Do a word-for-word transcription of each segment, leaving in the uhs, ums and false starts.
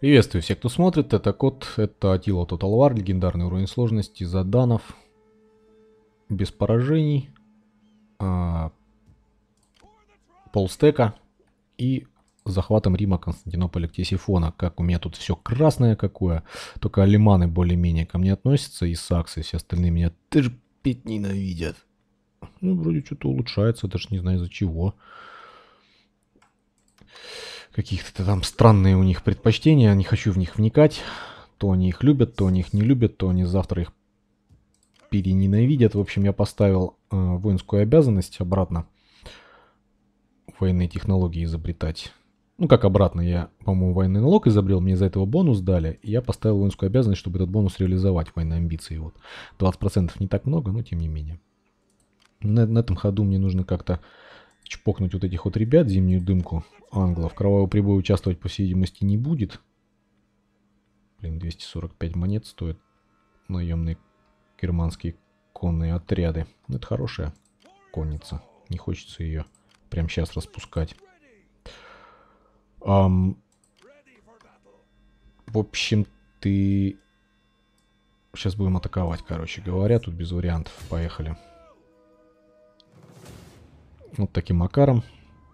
Приветствую всех, кто смотрит. Это Кот, это Attila Total War, легендарный уровень сложности, заданов, без поражений, а, полстека и захватом Рима, Константинополя, Ктесифона. Как у меня тут все красное какое, только алиманы более-менее ко мне относятся, и саксы, все остальные меня терпеть ненавидят. Ну, вроде что-то улучшается, даже не знаю из-за чего. Каких-то там странные у них предпочтения, не хочу в них вникать. То они их любят, то они их не любят, то они завтра их перененавидят. В общем, я поставил э, воинскую обязанность обратно. Военные технологии изобретать. Ну, как обратно, я, по-моему, военный налог изобрел, мне за этого бонус дали. И я поставил воинскую обязанность, чтобы этот бонус реализовать, военные амбиции. Вот. двадцать процентов не так много, но тем не менее. На, на этом ходу мне нужно как-то чпокнуть вот этих вот ребят, зимнюю дымку англов. Кровавый прибой участвовать, по всей видимости, не будет. Блин, двести сорок пять монет стоят наемные германские конные отряды. Ну, это хорошая конница. Не хочется ее прямо сейчас распускать. Um, в общем, ты... Сейчас будем атаковать, короче говоря. Тут без вариантов. Поехали. Вот таким макаром.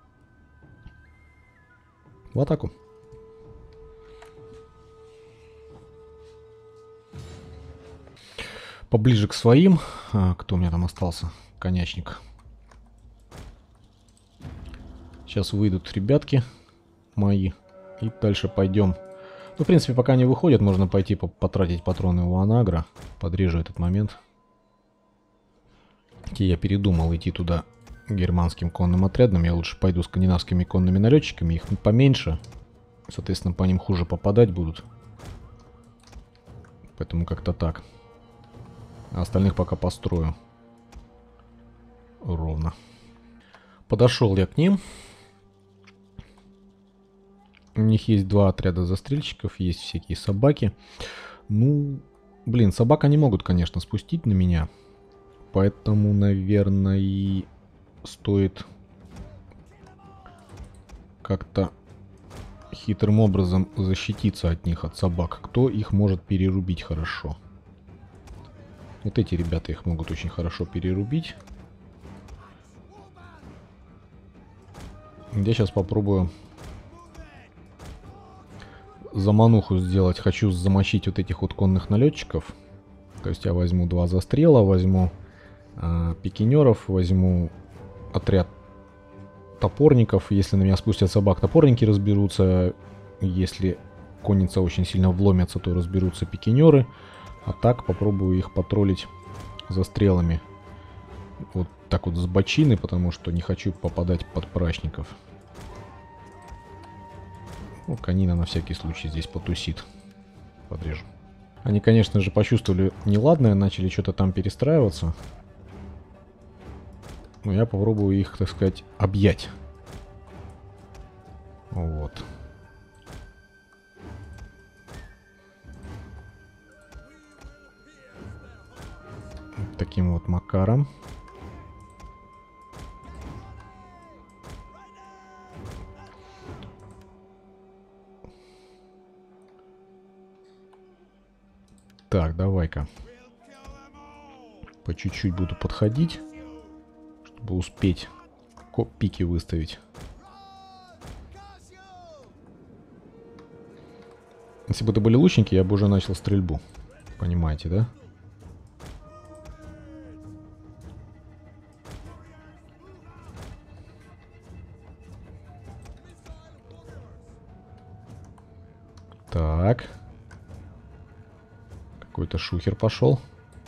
В атаку. Поближе к своим. А, кто у меня там остался? Конячник. Сейчас выйдут ребятки мои. И дальше пойдем. Ну, в принципе, пока не выходят, можно пойти потратить патроны у Анагра. Подрежу этот момент. Я передумал идти туда германским конным отрядом. Я лучше пойду скандинавскими конными налетчиками. Их поменьше. Соответственно, по ним хуже попадать будут. Поэтому как-то так. А остальных пока построю. Ровно. Подошел я к ним. У них есть два отряда застрельщиков. Есть всякие собаки. Ну, блин, собак они могут, конечно, спустить на меня. Поэтому, наверное, и стоит как-то хитрым образом защититься от них, от собак. Кто их может перерубить хорошо? Вот эти ребята их могут очень хорошо перерубить. Я сейчас попробую замануху сделать. Хочу замочить вот этих вот конных налетчиков. То есть я возьму два застрела, возьму э, пикинеров, возьму отряд топорников. Если на меня спустят собак, топорники разберутся. Если конница очень сильно вломится, то разберутся пикинеры. А так попробую их потроллить застрелами. Вот так вот с бочины, потому что не хочу попадать под прачников. Ну, конина на всякий случай здесь потусит. Подрежу. Они, конечно же, почувствовали неладное, начали что-то там перестраиваться. Но я попробую их, так сказать, объять. Вот. Таким вот макаром. Так, давай-ка. По чуть-чуть буду подходить, чтобы успеть пики выставить. Если бы это были лучники, я бы уже начал стрельбу. Понимаете, да? Так. Какой-то шухер пошел.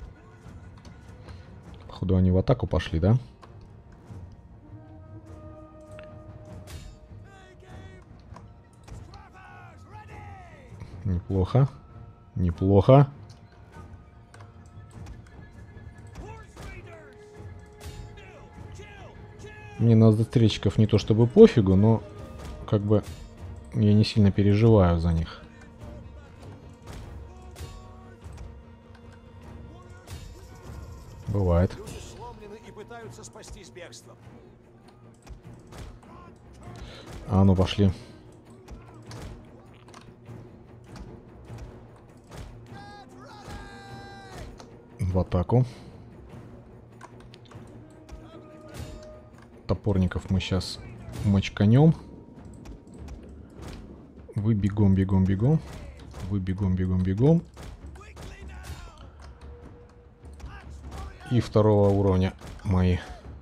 Походу они в атаку пошли, да? Неплохо. Неплохо. Мне на застрельщиков не то чтобы пофигу, но как бы я не сильно переживаю за них. Бывает. А ну пошли. В атаку. Топорников мы сейчас мочканем. Вы бегом, бегом, бегом. Вы бегом, бегом, бегом. И второго уровня мои.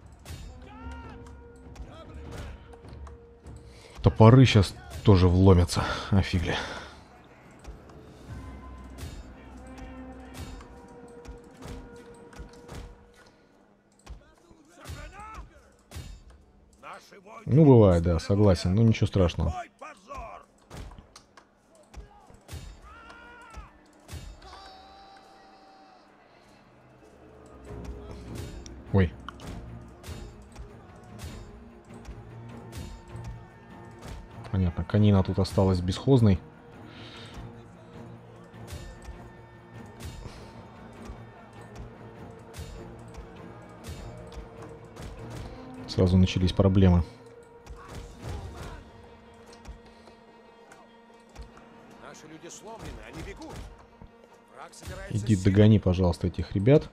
Топоры сейчас тоже вломятся. Офигли. Ну, бывает, да, согласен. Ну, ничего страшного. Ой. Понятно, конина тут осталась бесхозной. Сразу начались проблемы. Наши люди сломлены, они бегут. Враг собирается Иди силами. догони, пожалуйста, этих ребят.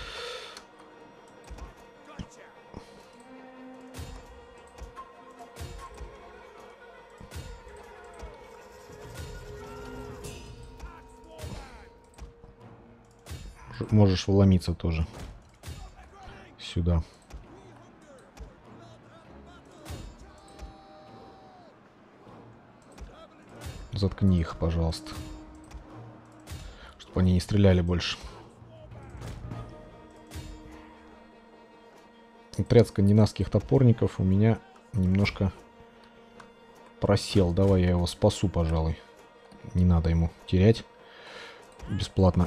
Можешь вломиться тоже сюда. Заткни их, пожалуйста. Чтобы они не стреляли больше. Отряд скандинавских топорников у меня немножко просел. Давай я его спасу, пожалуй. Не надо ему терять бесплатно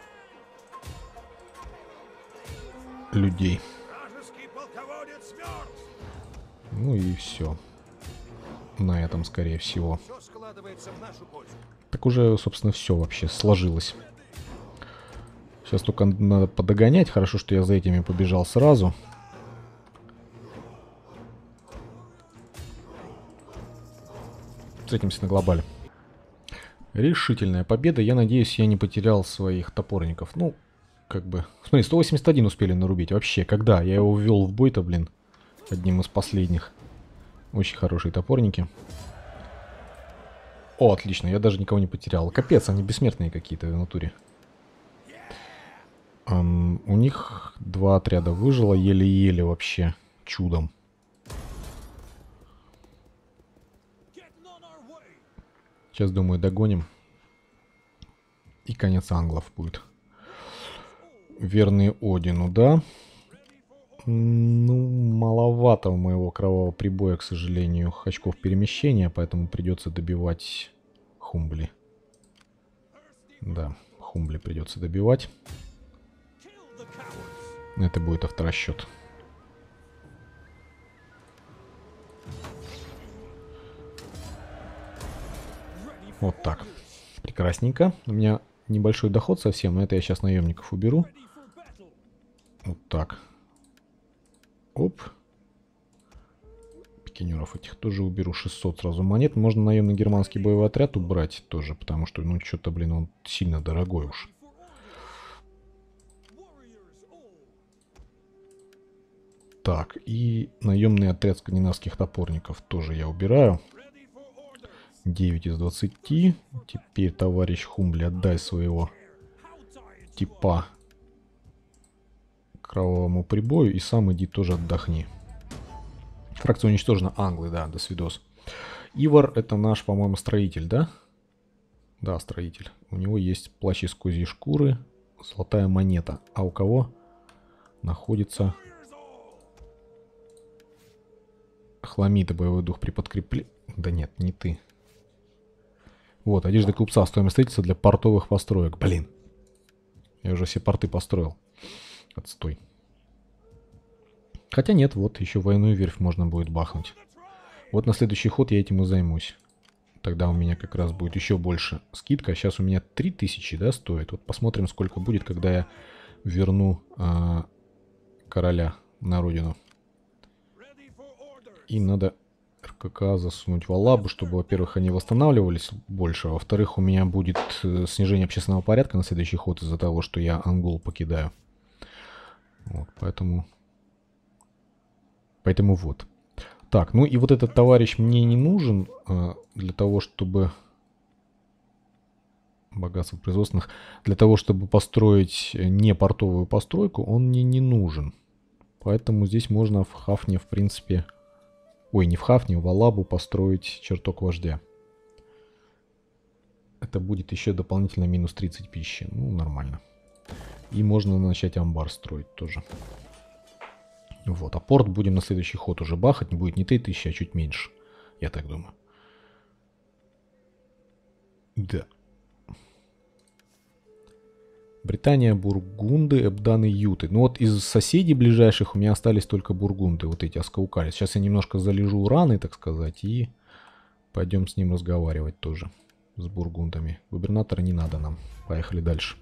людей. Вражеский полководец мертв. Ну и все. На этом, скорее всего. Все складывается в нашу пользу. Так уже, собственно, все вообще сложилось. Сейчас только надо подогонять. Хорошо, что я за этими побежал сразу. Встретимся на глобале. Решительная победа. Я надеюсь, я не потерял своих топорников. Ну, как бы... Смотри, сто восемьдесят один успели нарубить. Вообще, когда? Я его ввел в бой-то, блин. Одним из последних. Очень хорошие топорники. О, отлично. Я даже никого не потерял. Капец, они бессмертные какие-то в натуре. Um, у них два отряда выжило еле-еле вообще. Чудом. Сейчас, думаю, догоним. И конец англов будет. Верный Одину, да? Ну, маловато у моего кровавого прибоя, к сожалению, очков перемещения, поэтому придется добивать Хумбли. Да, Хумбли придется добивать. Это будет авторасчет. Вот так. Прекрасненько. У меня небольшой доход совсем, но это я сейчас наемников уберу. Вот так. Оп. Пикинеров этих тоже уберу. шестьсот сразу монет. Можно наемный германский боевой отряд убрать тоже, потому что, ну, что-то, блин, он сильно дорогой уж. Так, и наемный отряд скандинавских топорников тоже я убираю. девять из двадцати. Теперь, товарищ Хумбли, отдай своего типа кровавому прибою и сам иди тоже отдохни. Фракция уничтожена. Англы, да, до свидос. Ивар — это наш, по-моему, строитель, да? Да, строитель. У него есть плащ из козьей шкуры, золотая монета. А у кого находится хламида, боевой дух при подкреплении? Да нет, не ты. Вот, одежда купца, стоимость строительства для портовых построек. Блин. Я уже все порты построил. Отстой. Хотя нет, вот еще военную верфь можно будет бахнуть. Вот на следующий ход я этим и займусь. Тогда у меня как раз будет еще больше скидка. Сейчас у меня три тысячи, да, стоит. Вот посмотрим, сколько будет, когда я верну а, короля на родину. И надо эр ка РКК засунуть в Алабу, чтобы, во-первых, они восстанавливались больше, а во-вторых, у меня будет снижение общественного порядка на следующий ход из-за того, что я Ангол покидаю. Вот, поэтому... Поэтому вот. Так, ну и вот этот товарищ мне не нужен э, для того, чтобы... Богатство производственных. Для того, чтобы построить не портовую постройку, он мне не нужен. Поэтому здесь можно в Хафне, в принципе... Ой, не в Хафне, в Алабу построить чертог вождя. Это будет еще дополнительно минус тридцать пищи. Ну, нормально. И можно начать амбар строить тоже. Вот, а порт будем на следующий ход уже бахать. Не будет не три тысячи, а чуть меньше. Я так думаю. Да. Британия, Бургунды, Эбданы, Юты. Ну вот из соседей ближайших у меня остались только Бургунды, вот эти Аскаукали. Сейчас я немножко залежу ураны, так сказать, и пойдем с ним разговаривать тоже, с Бургундами. Губернатора не надо нам. Поехали дальше.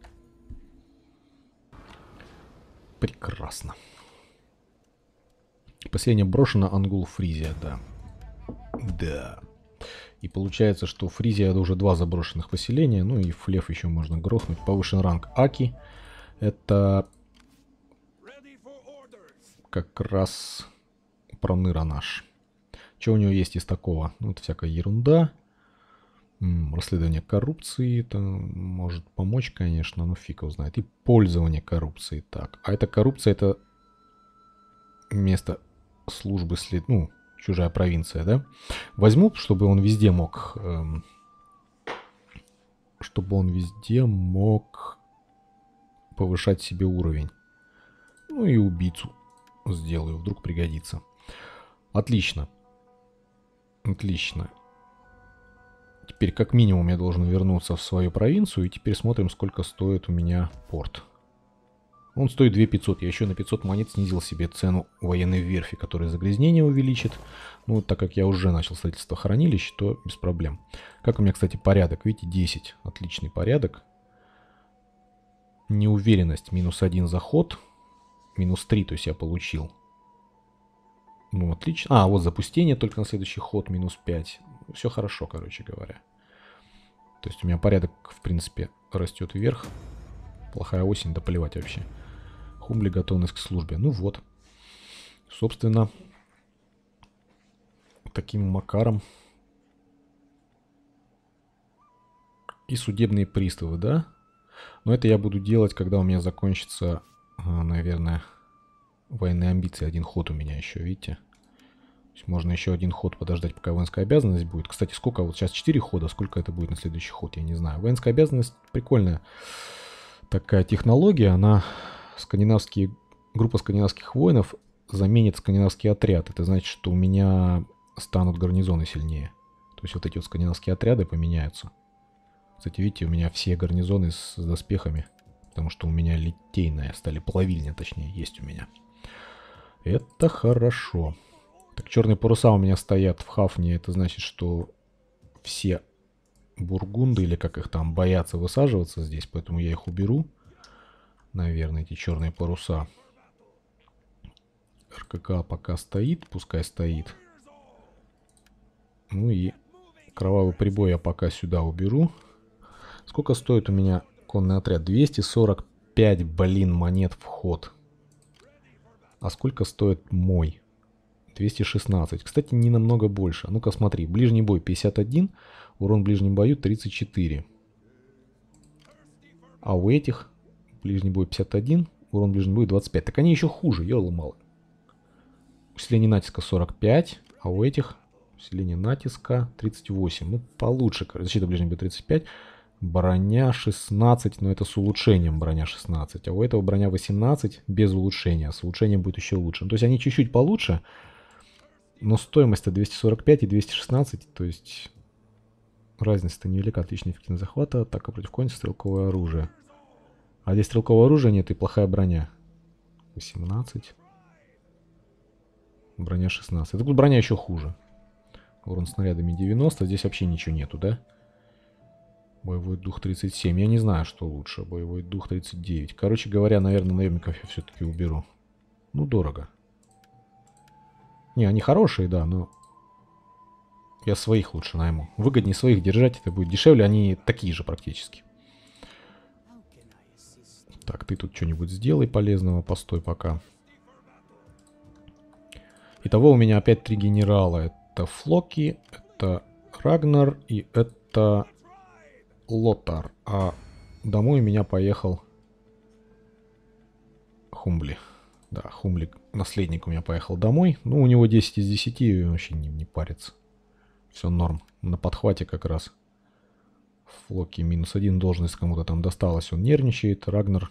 Прекрасно. Поселение брошено, Ангул, Фризия, да. Да. И получается, что Фризия это уже два заброшенных поселения. Ну и Флев еще можно грохнуть. Повышен ранг Аки. Это как раз проныра наш. Что у него есть из такого? Ну, это всякая ерунда. М-м, расследование коррупции. Это может помочь, конечно, но фиг его знает. И пользование коррупцией. Так, а эта коррупция, это место службы след... Ну, чужая провинция, да? Возьму, чтобы он везде мог... Эм, чтобы он везде мог повышать себе уровень. Ну и убийцу сделаю, вдруг пригодится. Отлично. Отлично. Теперь как минимум я должен вернуться в свою провинцию. И теперь смотрим, сколько стоит у меня порт. Он стоит две тысячи пятьсот. Я еще на пятьсот монет снизил себе цену военной верфи, которая загрязнение увеличит. Ну, так как я уже начал строительство хранилищ, то без проблем. Как у меня, кстати, порядок? Видите, десять. Отличный порядок. Неуверенность. Минус один заход. Минус три, то есть я получил. Ну, отлично. А, вот запустение только на следующий ход. Минус пять. Все хорошо, короче говоря. То есть у меня порядок, в принципе, растет вверх. Плохая осень, да плевать вообще. Хумли, готовность к службе. Ну вот. Собственно, таким макаром. И судебные приставы, да? Но это я буду делать, когда у меня закончится, наверное, военные амбиции. Один ход у меня еще, видите? То есть можно еще один ход подождать, пока воинская обязанность будет. Кстати, сколько? Вот сейчас четыре хода. Сколько это будет на следующий ход, я не знаю. Воинская обязанность прикольная. Такая технология, она скандинавские, группа скандинавских воинов заменит скандинавский отряд. Это значит, что у меня станут гарнизоны сильнее. То есть вот эти вот скандинавские отряды поменяются. Кстати, видите, у меня все гарнизоны с доспехами, потому что у меня литейная, стали плавильня, точнее, есть у меня. Это хорошо. Так, черные паруса у меня стоят в Хафне. Это значит, что все бургунды, или как их там, боятся высаживаться здесь, поэтому я их уберу. Наверное, эти черные паруса. РКК пока стоит, пускай стоит. Ну и кровавый прибой я пока сюда уберу. Сколько стоит у меня конный отряд? двести сорок пять, блин, монет в ход. А сколько стоит мой? двести шестнадцать. Кстати, не намного больше. Ну-ка смотри. Ближний бой пятьдесят один. Урон в ближнем бою тридцать четыре. А у этих ближний бой пятьдесят один. Урон в ближнем бою двадцать пять. Так они еще хуже. Ёлы-малы. Усиление натиска сорок пять. А у этих усиление натиска тридцать восемь. Ну, получше. Защита ближнего боя тридцать пять. Броня шестнадцать. Но это с улучшением броня шестнадцать. А у этого броня восемнадцать без улучшения. С улучшением будет еще лучше. Ну, то есть они чуть-чуть получше. Но стоимость-то двести сорок пять и двести шестнадцать. То есть разница-то невелика. Отличная эффективность захвата. Атака против конницы, стрелковое оружие. А здесь стрелкового оружия нет и плохая броня. восемнадцать. Броня шестнадцать. Это тут броня еще хуже. Урон снарядами девяносто. Здесь вообще ничего нету, да? Боевой дух тридцать семь. Я не знаю, что лучше. Боевой дух тридцать девять. Короче говоря, наверное, наемников я все-таки уберу. Ну, дорого. Не, они хорошие, да, но Я своих лучше найму. Выгоднее своих держать, это будет дешевле, они такие же практически. Так, ты тут что-нибудь сделай полезного, постой пока. Итого у меня опять три генерала. Это Флоки, это Рагнар и это Лотар. А домой у меня поехал Хумбли. Да, Хумбли, наследник у меня поехал домой. Ну, у него десять из десяти, и вообще не, не парится. Все норм. На подхвате как раз. Флоки минус один должность кому-то там досталась. Он нервничает. Рагнар.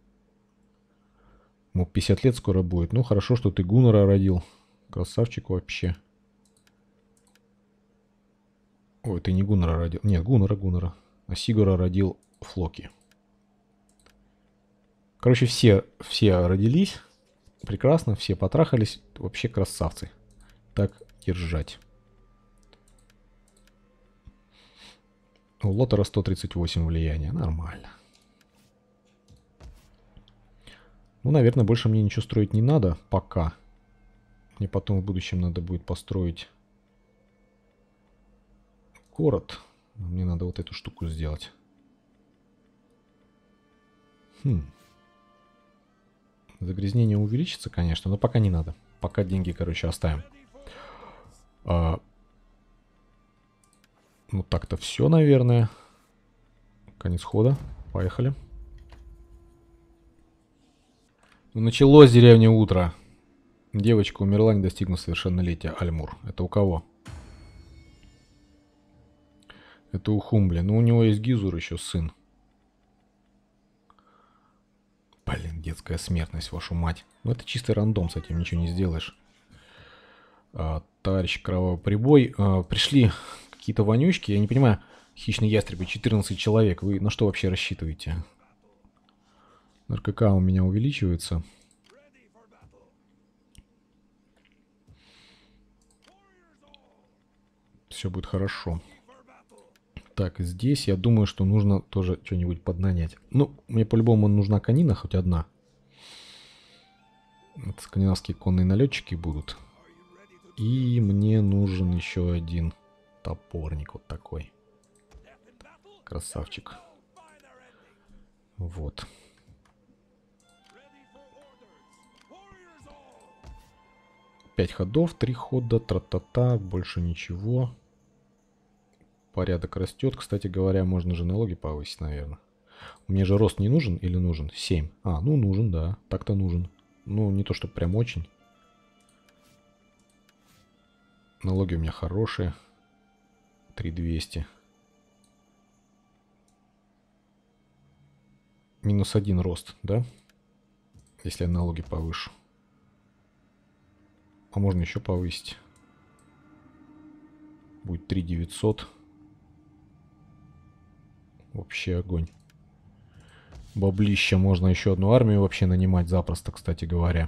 Ему пятьдесят лет скоро будет. Ну, хорошо, что ты Гуннара родил. Красавчик вообще. Ой, ты не Гуннара родил. Нет, Гуннара, Гуннара. А Сигура родил Флоки. Короче, все, все родились. Прекрасно, все потрахались. Вообще красавцы. Так держать. У Лотера сто тридцать восемь влияния. Нормально. Ну, наверное, больше мне ничего строить не надо. Пока. Мне потом в будущем надо будет построить город. Мне надо вот эту штуку сделать. Хм. Загрязнение увеличится, конечно, но пока не надо. Пока деньги, короче, оставим. А... Ну, так-то все, наверное. Конец хода. Поехали. Ну, началось деревня утро. Девочка умерла, не достигнув совершеннолетия. Альмур. Это у кого? Это у Хумбли. Ну, у него есть Гизур еще сын. Блин, детская смертность, вашу мать. Ну, это чистый рандом, с этим ничего не сделаешь. А, товарищ Кровавый Прибой. А, пришли какие-то вонючки. Я не понимаю, хищные ястребы, четырнадцать человек. Вы на что вообще рассчитываете? РКК у меня увеличивается. Все будет хорошо. Так, здесь я думаю, что нужно тоже что-нибудь поднанять. Ну, мне по-любому нужна конина, хоть одна. Это скандинавские конные налетчики будут. И мне нужен еще один топорник вот такой. Красавчик. Вот. Пять ходов, три хода, тра-та-та, больше ничего. Порядок растет. Кстати говоря, можно же налоги повысить, наверное. Мне же рост не нужен или нужен? семь. А, ну нужен, да. Так-то нужен. Ну, не то, что прям очень. Налоги у меня хорошие. три тысячи двести. Минус один рост, да? Если я налоги повышу. А можно еще повысить. Будет три тысячи девятьсот. Вообще огонь. Баблища. Можно еще одну армию вообще нанимать запросто, кстати говоря.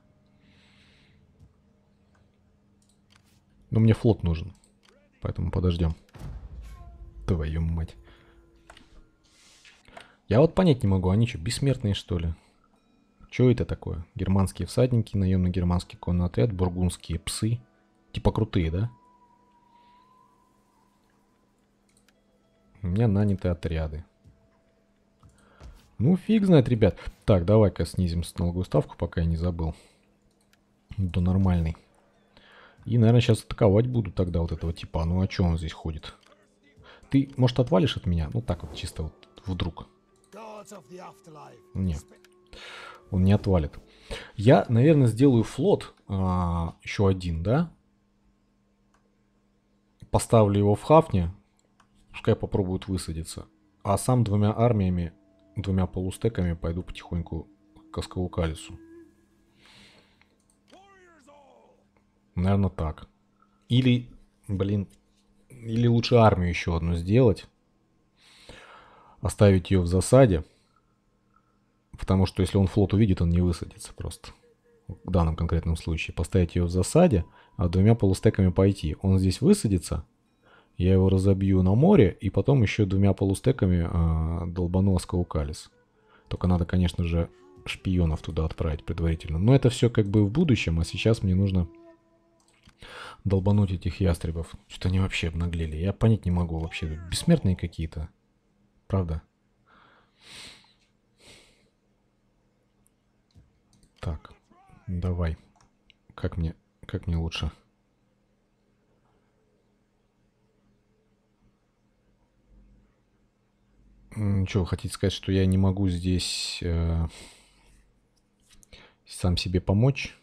Но мне флот нужен. Поэтому подождем. Твою мать. Я вот понять не могу. Они что, бессмертные, что ли? Что это такое? Германские всадники, наемный германский конный отряд, бургундские псы. Типа крутые, да? У меня наняты отряды. Ну, фиг знает, ребят. Так, давай-ка снизим налоговую ставку, пока я не забыл. До нормальной. И, наверное, сейчас атаковать буду тогда вот этого типа. Ну, а что он здесь ходит? Ты, может, отвалишь от меня? Ну, так вот, чисто вот вдруг. Нет. Он не отвалит. Я, наверное, сделаю флот. А, еще один, да? Поставлю его в Хафне. Пускай попробуют высадиться. А сам двумя армиями, двумя полустеками пойду потихоньку к Аскаукалису. Наверное, так. Или, блин, или лучше армию еще одну сделать. Оставить ее в засаде. Потому что если он флот увидит, он не высадится просто. В данном конкретном случае. Поставить ее в засаде, а двумя полустеками пойти. Он здесь высадится. Я его разобью на море, и потом еще двумя полустеками э, долбану Аскаукалис. Только надо, конечно же, шпионов туда отправить предварительно. Но это все как бы в будущем, а сейчас мне нужно долбануть этих ястребов. Что-то они вообще обнаглели. Я понять не могу вообще. Бессмертные какие-то. Правда? Так. Давай. Как мне, как мне лучше? Что, вы хотите сказать, что я не могу здесь э, сам себе помочь?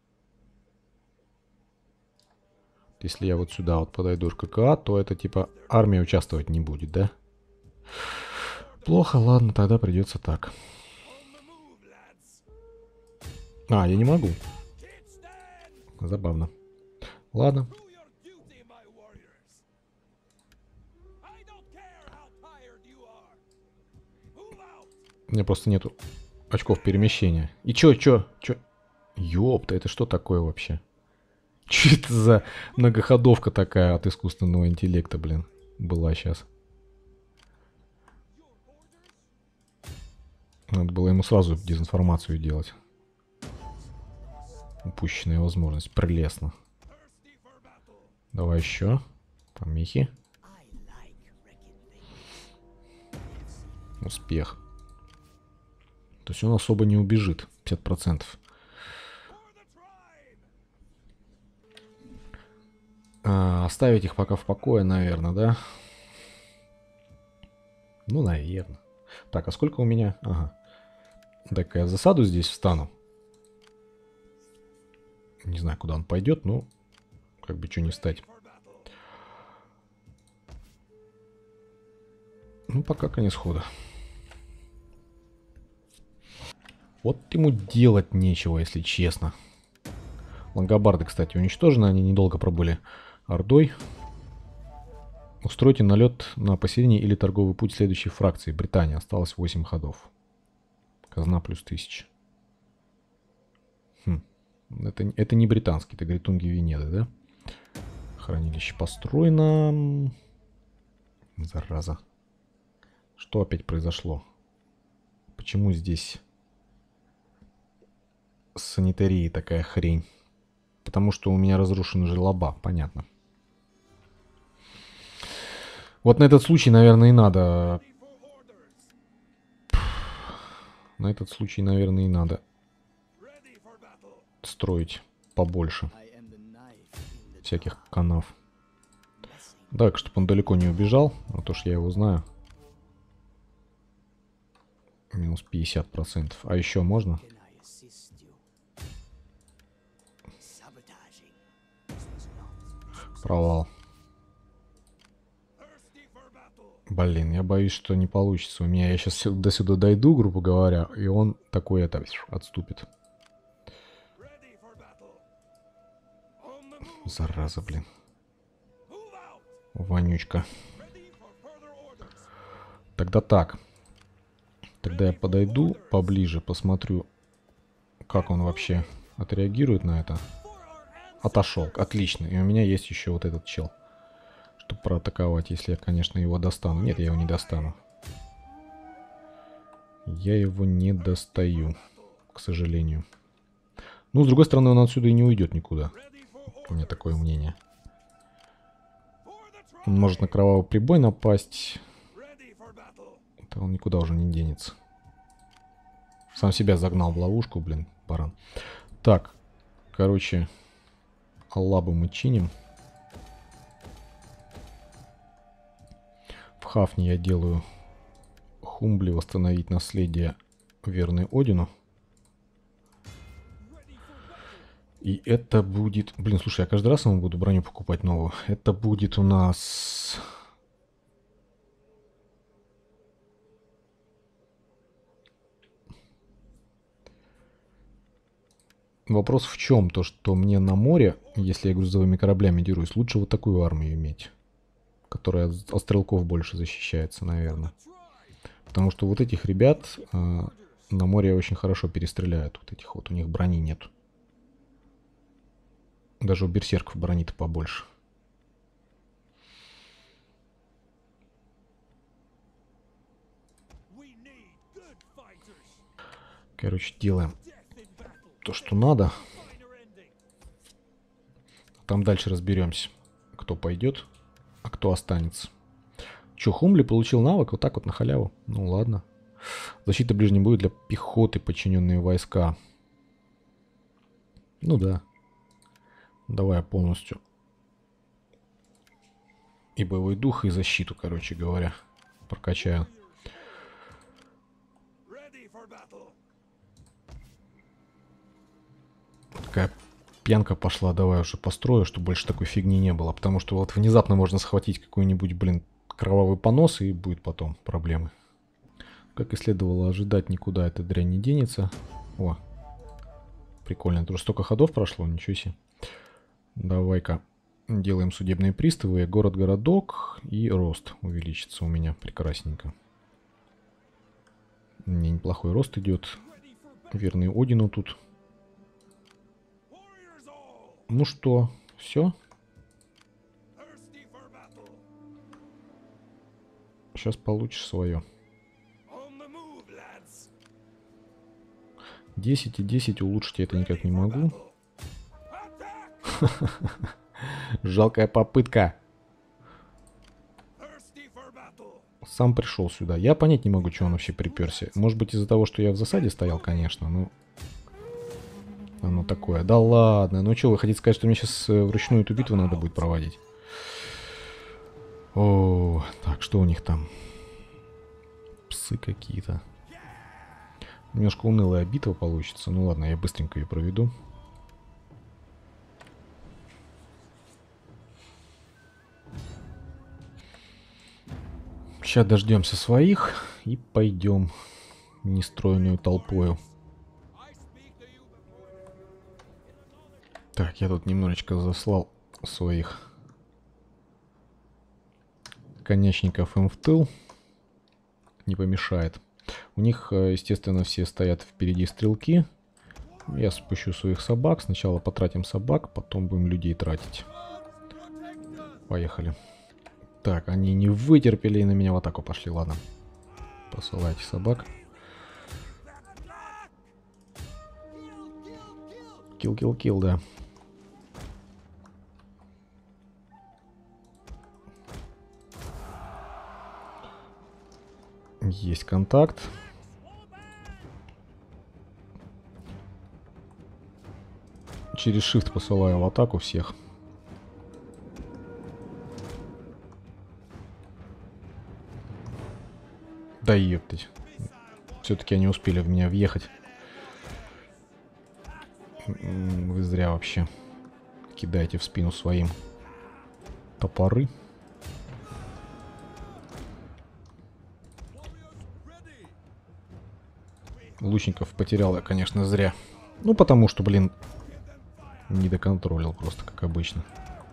Если я вот сюда вот подойду к ККА, то это типа армия участвовать не будет, да? Плохо, ладно, тогда придется так. А, я не могу. Забавно. Ладно. У меня просто нету очков перемещения. И чё, чё, чё? Ёпта, это что такое вообще? Чё это за многоходовка такая от искусственного интеллекта, блин, была сейчас? Надо было ему сразу дезинформацию делать. Упущенная возможность. Прелестно. Давай еще. Помехи. Успех. То есть он особо не убежит. пятьдесят процентов. А, оставить их пока в покое, наверное, да? Ну, наверное. Так, а сколько у меня? Ага. Так, я в засаду здесь встану. Не знаю, куда он пойдет, но как бы что не встать. Ну, пока конец хода. Вот ему делать нечего, если честно. Лангобарды, кстати, уничтожены. Они недолго пробыли ордой. Устройте налет на поселение или торговый путь следующей фракции. Британия. Осталось восемь ходов. Казна плюс тысяча. Хм. Это, это не британский, это Гритунги Венеды, да? Хранилище построено. Зараза. Что опять произошло? Почему здесь с санитарией такая хрень? Потому что у меня разрушены желоба, понятно. Вот на этот случай, наверное, и надо... На этот случай, наверное, и надо строить побольше всяких канав. Так, чтобы он далеко не убежал, а то ж я его знаю. Минус пятьдесят процентов. А еще можно? Провал. Блин, я боюсь, что не получится. У меня я сейчас до сюда дойду, грубо говоря, и он такой это отступит. Зараза, блин. Вонючка. Тогда так. Тогда я подойду поближе, посмотрю, как он вообще отреагирует на это. Отошел. Отлично. И у меня есть еще вот этот чел, чтобы проатаковать, если я, конечно, его достану. Нет, я его не достану. Я его не достаю, к сожалению. Ну, с другой стороны, он отсюда и не уйдет никуда. У меня такое мнение. Он может на кровавый прибой напасть. Это он никуда уже не денется. Сам себя загнал в ловушку, блин, баран. Так, короче, аллабы мы чиним. В Хафне я делаю Хумбли, восстановить наследие, верный Одину. И это будет... Блин, слушай, я каждый раз ему буду броню покупать новую. Это будет у нас... Вопрос в чем? То, что мне на море, если я грузовыми кораблями дерусь, лучше вот такую армию иметь. Которая от стрелков больше защищается, наверное. Потому что вот этих ребят э, на море очень хорошо перестреляют. Вот этих вот, у них брони нет. Даже у берсерков брони-то побольше. Короче, делаем то, что надо. Там дальше разберемся, кто пойдет, а кто останется. Че, Хумли получил навык вот так вот на халяву? Ну ладно. Защита ближнего боя для пехоты, подчиненные войска. Ну да. Давай я полностью. И боевой дух, и защиту, короче говоря, прокачаю. Такая пьянка пошла, давай уже построю, чтобы больше такой фигни не было. Потому что вот внезапно можно схватить какой-нибудь, блин, кровавый понос, и будет потом проблемы. Как и следовало ожидать, никуда эта дрянь не денется. О, прикольно, тут уже столько ходов прошло, ничего себе. Давай-ка делаем судебные приставы, город-городок, и рост увеличится у меня, прекрасненько. Мне неплохой рост идет. Верный Одину тут. Ну что, все? Сейчас получишь свое. десять и десять улучшить я это никак не могу. Жалкая попытка. Сам пришел сюда. Я понять не могу, что он вообще приперся. Может быть, из-за того, что я в засаде стоял, конечно. Ну, оно такое. Да ладно. Ну что, вы хотите сказать, что мне сейчас вручную эту битву надо будет проводить? О, так, что у них там? Псы какие-то. Немножко унылая битва получится. Ну ладно, я быстренько ее проведу. Сейчас дождемся своих и пойдем нестройную толпою. Так, я тут немножечко заслал своих конечников им в тыл. Не помешает. У них, естественно, все стоят впереди стрелки. Я спущу своих собак. Сначала потратим собак, потом будем людей тратить. Поехали. Так, они не вытерпели и на меня в атаку пошли. Ладно. Посылайте собак. Килл-килл-килл, да. Есть контакт. Через shift посылаю в атаку всех. Да ептать. Все-таки они успели в меня въехать. Вы зря вообще кидаете в спину своим топоры. Лучников потерял я, конечно, зря. Ну, потому что, блин, не доконтролил просто, как обычно.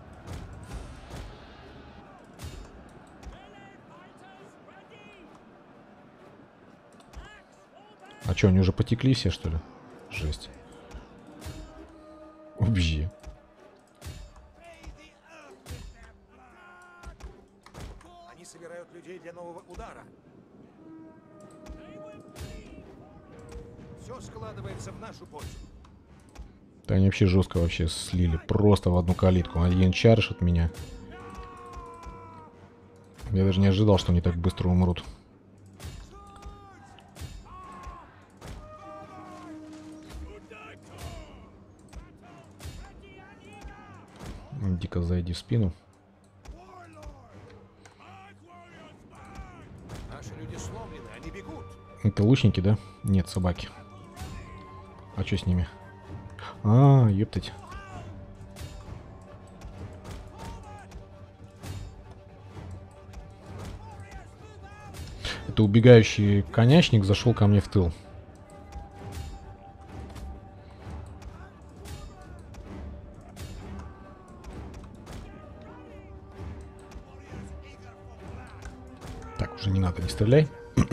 А что, они уже потекли все, что ли? Жесть. Вообще. Они собирают людей для нового удара. Все складывается в нашу пользу. Да они вообще жестко вообще слили. Просто в одну калитку. Один чарж от меня. Я даже не ожидал, что они так быстро умрут. Дико зайди в спину. Наши люди сломлены, они бегут. Это лучники, да? Нет, собаки. А что с ними? А, ептать. Это убегающий конячник зашел ко мне в тыл. Так, уже не надо, не стреляй.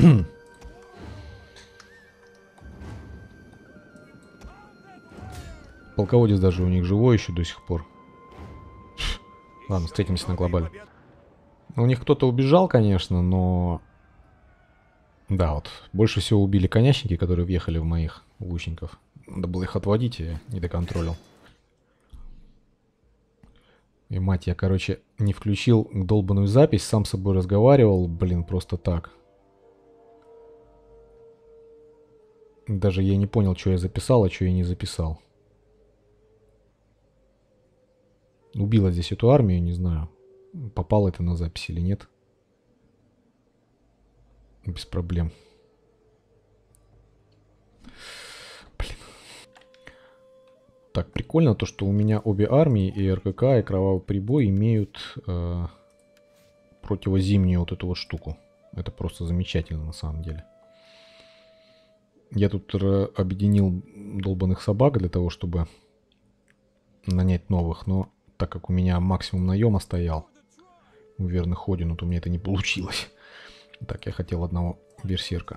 Полководец даже у них живой еще до сих пор. Ладно, встретимся на глобале. У них кто-то убежал, конечно, но... Да, вот. Больше всего убили конячники, которые въехали в моих лучников. Надо было их отводить, я не доконтролил. И мать, я, короче, не включил долбаную запись, сам с собой разговаривал, блин, просто так. Даже я не понял, что я записал, а что я не записал. Убила здесь эту армию, не знаю, попало это на запись или нет. Без проблем. Блин. Так, прикольно то, что у меня обе армии, и РКК, и Кровавый Прибой, имеют э, противозимнюю вот эту вот штуку. Это просто замечательно на самом деле. Я тут объединил долбанных собак для того, чтобы нанять новых, но так как у меня максимум наема стоял у верных Одину, вот у меня это не получилось. Так, я хотел одного берсерка.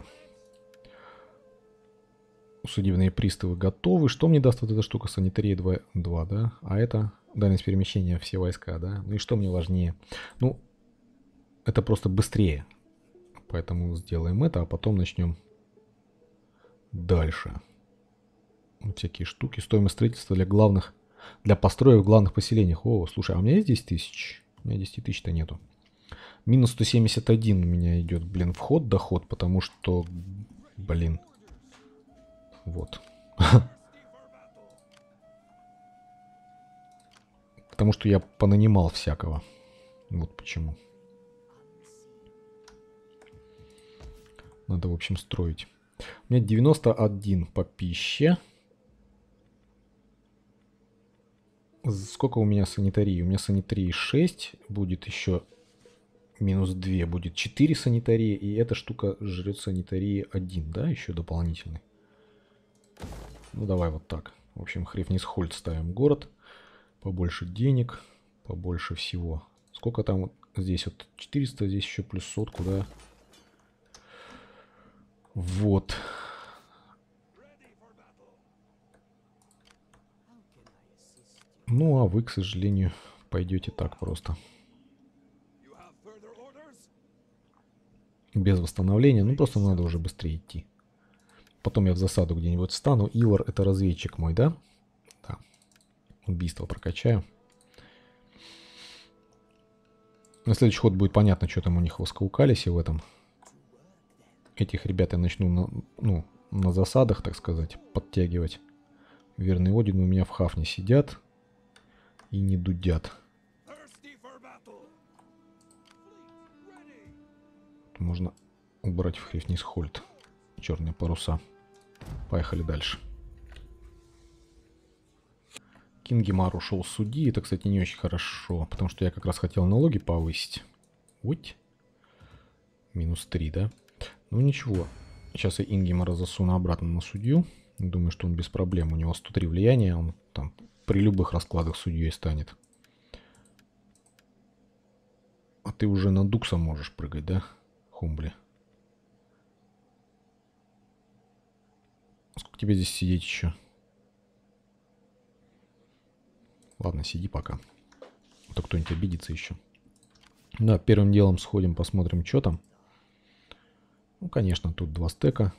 Судебные приставы готовы. Что мне даст вот эта штука? Санитария два, два, да? А это дальность перемещения все войска, да? Ну и что мне важнее? Ну, это просто быстрее. Поэтому сделаем это, а потом начнем дальше. Вот всякие штуки. Стоимость строительства для главных, для построек в главных поселениях. О, слушай, а у меня есть десять тысяч? У меня десять тысяч-то нету. Минус сто семьдесят один у меня идет, блин, вход, доход, потому что, блин, вот. Потому что я понанимал всякого. Вот почему. Надо, в общем, строить. У меня девяносто один по пище. Сколько у меня санитарии? У меня санитарии шесть. Будет еще минус два. Будет четыре санитарии. И эта штука жрет санитарии один, да? Еще дополнительный. Ну, давай вот так. В общем, Хрефнисхольд ставим город. Побольше денег. Побольше всего. Сколько там вот здесь? Вот четыреста. Здесь еще плюс сотку, да? Вот. Ну, а вы, к сожалению, пойдете так просто. Без восстановления. Ну, просто надо уже быстрее идти. Потом я в засаду где-нибудь встану. Ивар — это разведчик мой, да? Да. Убийство прокачаю. На следующий ход будет понятно, что там у них в Аскаукалисе в этом. Этих ребят я начну на, ну, на засадах, так сказать, подтягивать. Верный Один у меня в Хафне сидят и не дудят. Можно убрать в Хрефнисхольд черные паруса. Поехали дальше. Кингемар ушел с судьи. Это, кстати, не очень хорошо, потому что я как раз хотел налоги повысить. Уть. Минус три, да? Ну ничего. Сейчас я Ингемара засуну обратно на судью. Думаю, что он без проблем. У него сто три влияния. Он там при любых раскладах судьей станет. А ты уже на Дукса можешь прыгать, да, Хумбли? Сколько тебе здесь сидеть еще? Ладно, сиди пока. А то кто-нибудь обидится еще. Да, первым делом сходим, посмотрим, что там. Ну, конечно, тут два стека.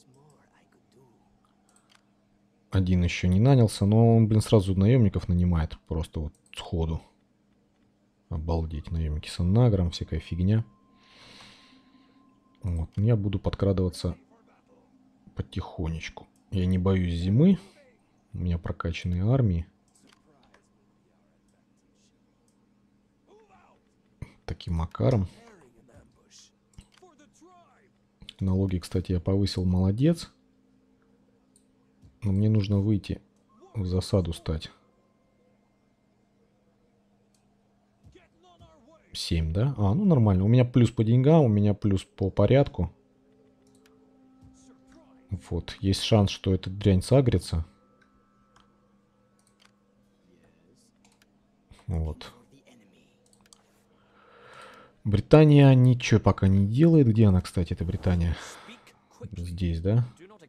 Один еще не нанялся, но он, блин, сразу наемников нанимает. Просто вот сходу. Обалдеть, наемники с аннагром, всякая фигня. Вот, я буду подкрадываться потихонечку. Я не боюсь зимы. У меня прокачанные армии. Таким макаром. Налоги, кстати, я повысил, молодец. Но мне нужно выйти в засаду стать. семь, да? А, ну нормально. У меня плюс по деньгам, у меня плюс по порядку. Вот. Есть шанс, что эта дрянь сагрится. Вот. Британия ничего пока не делает. Где она, кстати, эта Британия? Здесь, да?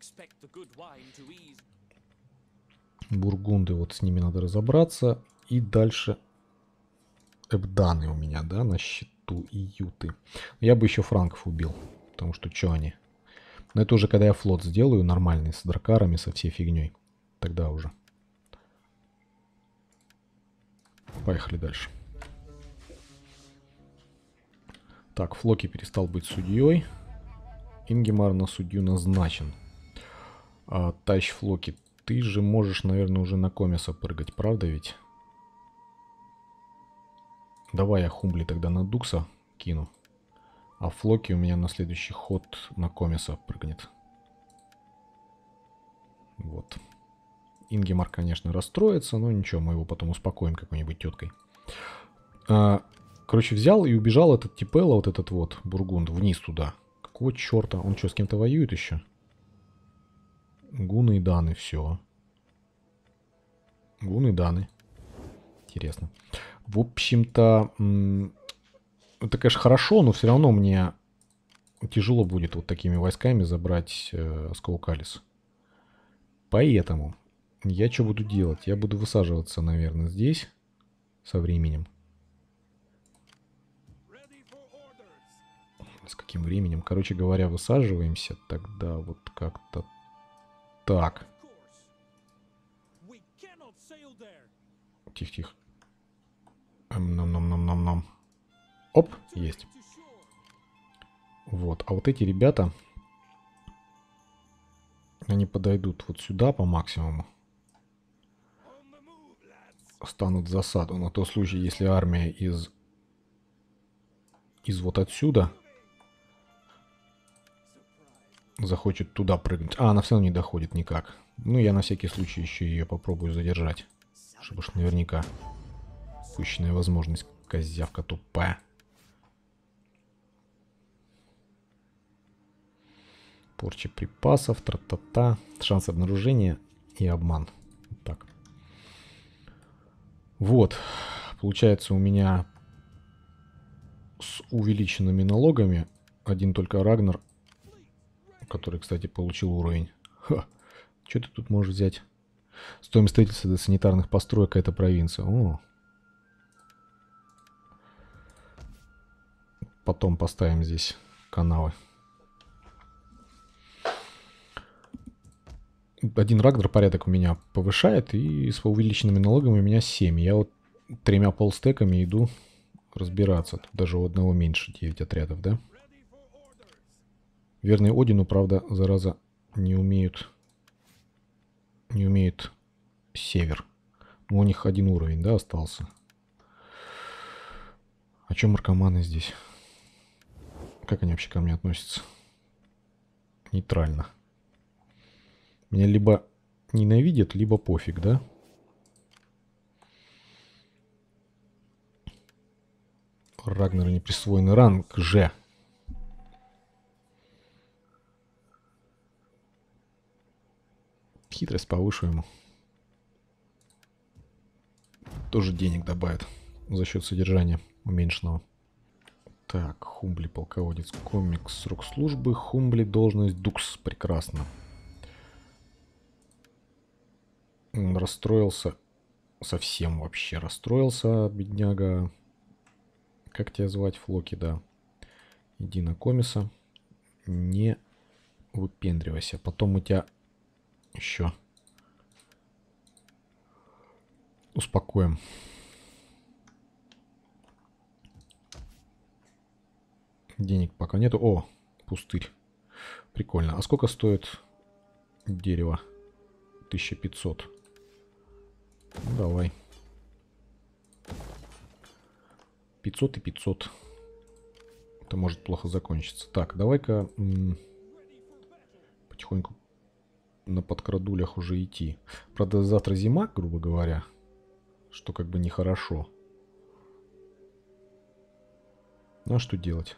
Бургунды, вот с ними надо разобраться. И дальше Эбданы у меня, да, на счету и юты. Я бы еще франков убил, потому что что они? Но это уже когда я флот сделаю нормальный, с дракарами, со всей фигней. Тогда уже. Поехали дальше. Так, Флоки перестал быть судьей. Ингемар на судью назначен. А, Тащ Флоки, ты же можешь, наверное, уже на Комиса прыгать, правда ведь? Давай я Хумбли тогда на Дукса кину. А Флоки у меня на следующий ход на Комиса прыгнет. Вот. Ингемар, конечно, расстроится, но ничего, мы его потом успокоим какой-нибудь теткой. А, короче, взял и убежал этот Типелло, вот этот вот Бургунд, вниз туда. Какого черта? Он что, с кем-то воюет еще? Гуны и Даны, все. Гуны и Даны. Интересно. В общем-то, это, конечно, хорошо, но все равно мне тяжело будет вот такими войсками забрать э, Скаукалис. Поэтому я что буду делать? Я буду высаживаться, наверное, здесь со временем. С каким временем? Короче говоря, высаживаемся тогда вот как-то так. Тихо-тихо. Нам-нам-нам-нам-нам. Оп, есть. Вот, а вот эти ребята, они подойдут вот сюда по максимуму. Станут в засаду на тот случай, если армия из, из вот отсюда захочет туда прыгнуть. А, она все равно не доходит никак. Ну, я на всякий случай еще ее попробую задержать. Чтобы уж наверняка. Упущенная возможность, козявка тупая. Порча припасов, тра-та-та. Шанс обнаружения и обман. Вот так. Вот. Получается у меня с увеличенными налогами один только Рагнар, который, кстати, получил уровень. Ха. Что ты тут можешь взять? Стоимость строительства до санитарных построек, это провинция. О. Потом поставим здесь канавы. Один Рагнар порядок у меня повышает, и с увеличенными налогами у меня семь. Я вот тремя полстеками иду разбираться. Тут даже у одного меньше девять отрядов, да? Верные Одину, правда, зараза, не умеют... Не умеют север. Но у них один уровень, да, остался. А чё маркоманы здесь? Как они вообще ко мне относятся? Нейтрально. Меня либо ненавидят, либо пофиг, да? Рагнару не присвоенный ранг Ж. Хитрость повышу ему. Тоже денег добавит за счет содержания уменьшенного. Так, Хумбли полководец, комикс, срок службы, Хумбли должность, Дукс, прекрасно. Расстроился, совсем вообще расстроился, бедняга. Как тебя звать, Флоки, да. Иди на Комиса, не выпендривайся. Потом мы тебя еще успокоим. Денег пока нету. О, пустырь. Прикольно. А сколько стоит дерево? тысяча пятьсот. Ну, давай. пятьсот и пятьсот. Это может плохо закончиться. Так, давай-ка потихоньку на подкрадулях уже идти. Правда, завтра зима, грубо говоря. Что как бы нехорошо. Ну а что делать?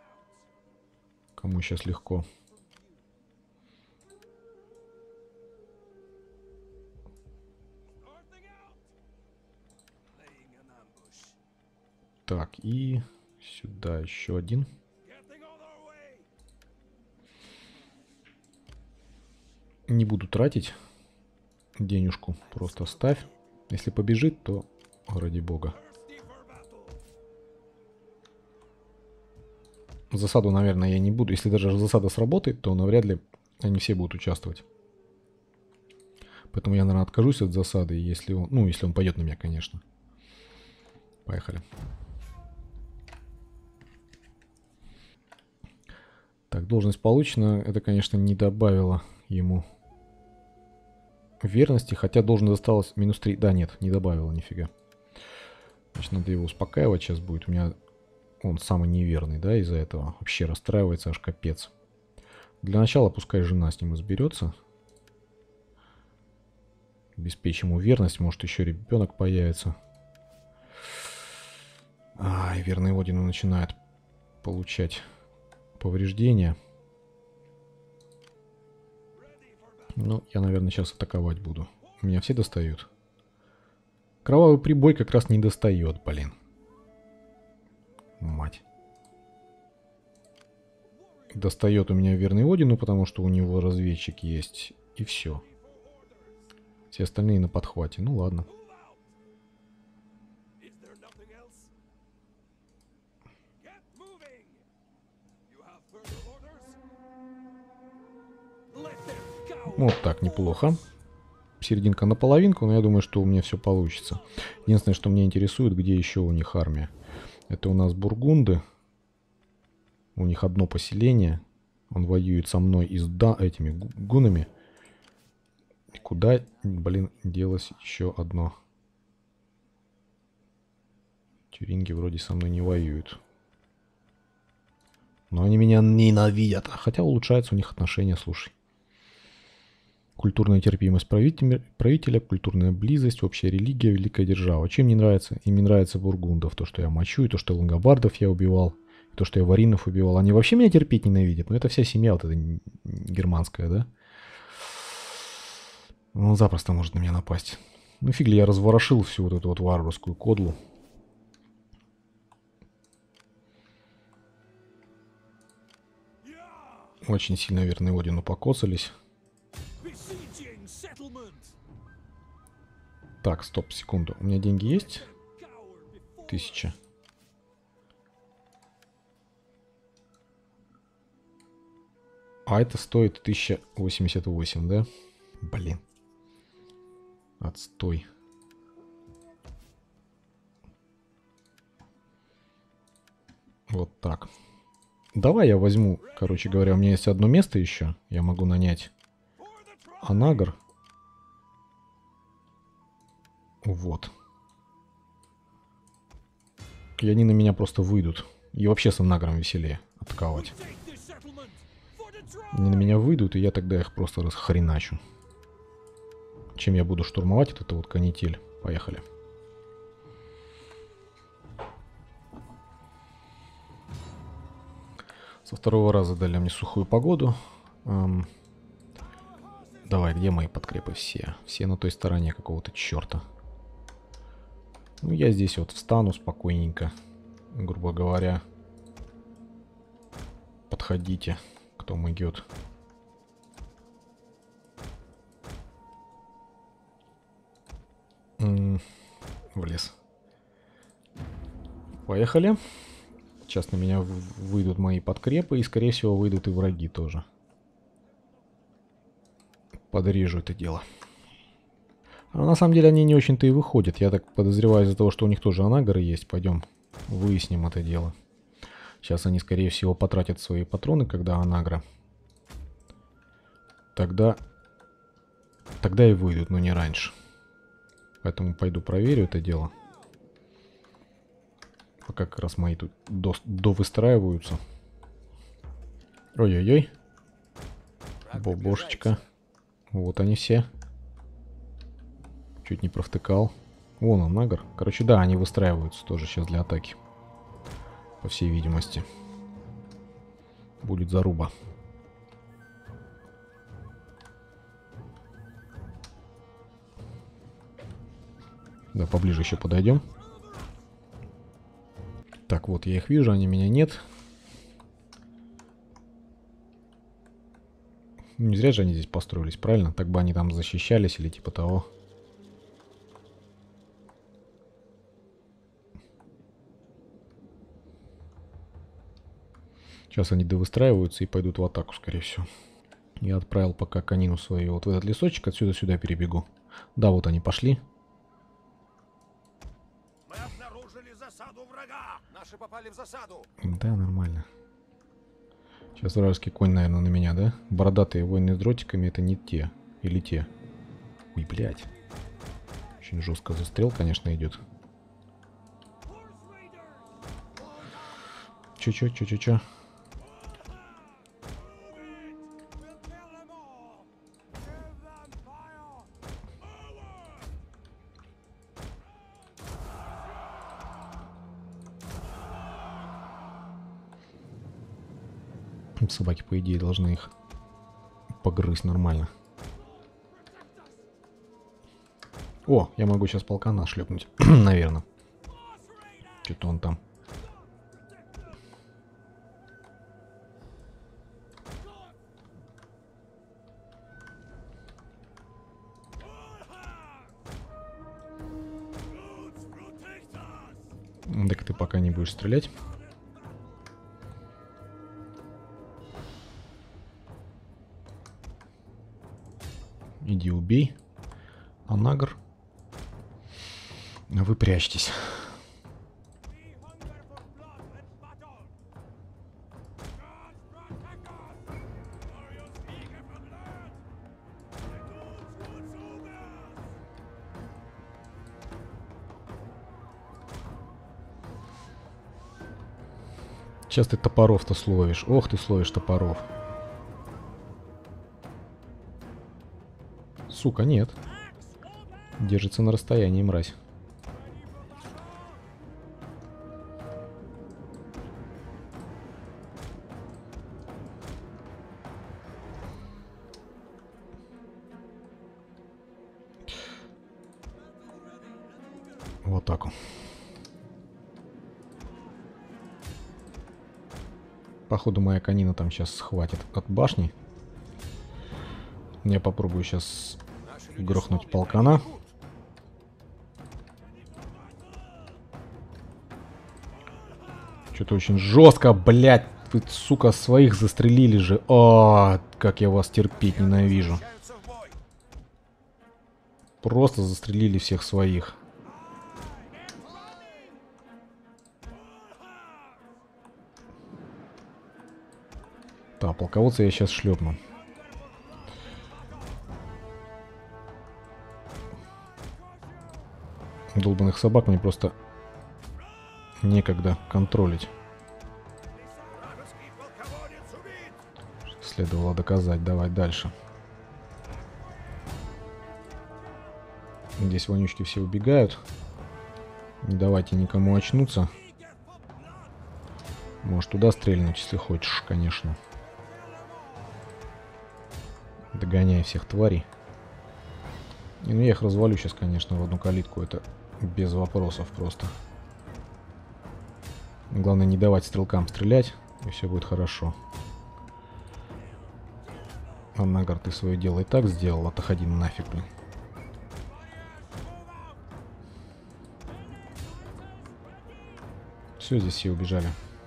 Кому сейчас легко? Так, и сюда еще один. Не буду тратить денежку, просто ставь. Если побежит, то ради бога. Засаду, наверное, я не буду. Если даже засада сработает, то навряд ли они все будут участвовать. Поэтому я, наверное, откажусь от засады, если он, ну, если он пойдет на меня, конечно. Поехали. Так, должность получена. Это, конечно, не добавило ему верности, хотя должность осталась минус три. Да, нет, не добавило, нифига. Значит, надо его успокаивать сейчас будет. У меня он самый неверный, да, из-за этого. Вообще расстраивается аж капец. Для начала пускай жена с ним изберется. Обеспечим ему верность, может еще ребенок появится. Ай, верный Один начинает получать повреждения. Ну, я, наверное, сейчас атаковать буду. Меня все достают. Кровавый прибой как раз не достает, блин. Мать. Достает у меня верный Одину, потому что у него разведчик есть. И все. Все остальные на подхвате. Ну ладно. Вот так, неплохо. Серединка на половинку, но я думаю, что у меня все получится. Единственное, что меня интересует, где еще у них армия. Это у нас бургунды. У них одно поселение. Он воюет со мной и с да, этими гунами. И куда, блин, делось еще одно? Тюринги вроде со мной не воюют. Но они меня ненавидят. Хотя улучшаются у них отношения, слушай. Культурная терпимость правителя, правителя, культурная близость, общая религия, великая держава. Чем мне нравится? Им не нравится бургундов. То, что я мочу, и то, что лангобардов я убивал, и то, что я варинов убивал. Они вообще меня терпеть ненавидят. Но это вся семья вот эта германская, да? Он запросто может на меня напасть. Ну фиг ли я разворошил всю вот эту вот варварскую кодлу. Очень сильно, верно, Одину покосались. Так, стоп, секунду. У меня деньги есть? Тысяча. А это стоит тысяча восемьдесят восемь, да? Блин. Отстой. Вот так. Давай я возьму, короче говоря, у меня есть одно место еще. Я могу нанять Анагр. Вот. И они на меня просто выйдут. И вообще с Анагром веселее атаковать. Они на меня выйдут, и я тогда их просто расхреначу. Чем я буду штурмовать вот эту вот канитель. Поехали. Со второго раза дали мне сухую погоду. Эм... Давай, где мои подкрепы? Все. Все на той стороне какого-то черта. Ну, я здесь вот встану спокойненько. Грубо говоря. Подходите, кто могет. М-м, в лес. Поехали. Сейчас на меня выйдут мои подкрепы, и, скорее всего, выйдут и враги тоже. Подрежу это дело. А на самом деле они не очень-то и выходят. Я так подозреваю из-за того, что у них тоже анагры есть. Пойдем выясним это дело. Сейчас они, скорее всего, потратят свои патроны, когда анагра. Тогда... Тогда и выйдут, но не раньше. Поэтому пойду проверю это дело. Пока как раз мои тут до, довыстраиваются. Ой-ой-ой. Бобошечка. Вот они все. Чуть не провтыкал. Вон он, Нагар. Короче, да, они выстраиваются тоже сейчас для атаки. По всей видимости. Будет заруба. Да, поближе еще подойдем. Так, вот я их вижу, они меня нет. Не зря же они здесь построились, правильно? Так бы они там защищались или типа того. Сейчас они довыстраиваются и пойдут в атаку, скорее всего. Я отправил пока конину свою вот в этот лесочек, отсюда сюда перебегу. Да, вот они пошли. Мы обнаружили засаду врага. Наши попали в засаду. Да, нормально. Сейчас вражеский конь, наверное, на меня, да? Бородатые воины с дротиками это не те. Или те. Ой, блядь. Очень жестко застрел, конечно, идет. Чё-чё, чё-чё-чё. Собаки, по идее, должны их погрызть нормально. О, я могу сейчас полкана шлепнуть, наверное. Что-то он там. Так ты пока не будешь стрелять. Иди убей. Анагр. А вы прячьтесь. Сейчас ты топоров-то словишь. Ох, ты словишь топоров. Сука, нет. Держится на расстоянии, мразь. В атаку. Походу моя конина там сейчас схватит от башни. Я попробую сейчас грохнуть полкана. Что-то очень жестко, блядь. Вы, сука, своих застрелили же. О, как я вас терпеть ненавижу. Просто застрелили всех своих. Так, полководца я сейчас шлепну. Долбаных собак мне просто некогда контролить. Следовало доказать. Давай дальше. Здесь вонючки все убегают. Не давайте никому очнуться. Можешь туда стрельнуть, если хочешь, конечно. Догоняй всех тварей. И, ну я их развалю сейчас, конечно, в одну калитку. Это без вопросов просто. Главное не давать стрелкам стрелять, и все будет хорошо. Анагар, ты свое дело и так сделал, отходи нафиг, блин. Все, здесь все убежали.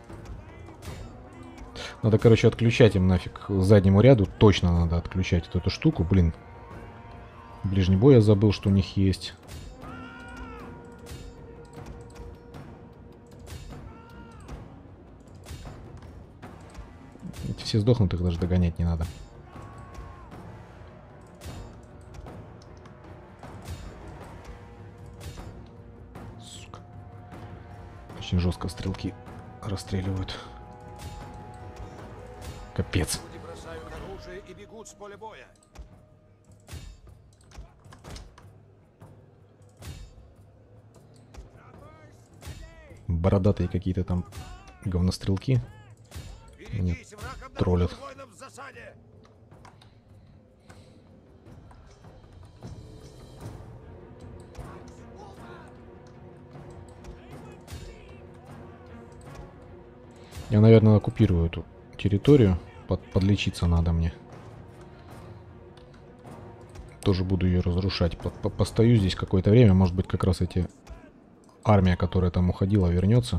Надо, короче, отключать им нафиг заднему ряду. Точно надо отключать эту, эту штуку, блин. Ближний бой я забыл, что у них есть. Эти все сдохнут, их даже догонять не надо. Сука. Очень жестко стрелки расстреливают. Капец. Бородатые какие-то там говнострелки. Меня троллят. Я, наверное, оккупирую эту территорию. Под, подлечиться надо мне. Тоже буду ее разрушать. По, по, постою здесь какое-то время. Может быть, как раз эти... армия, которая там уходила, вернется.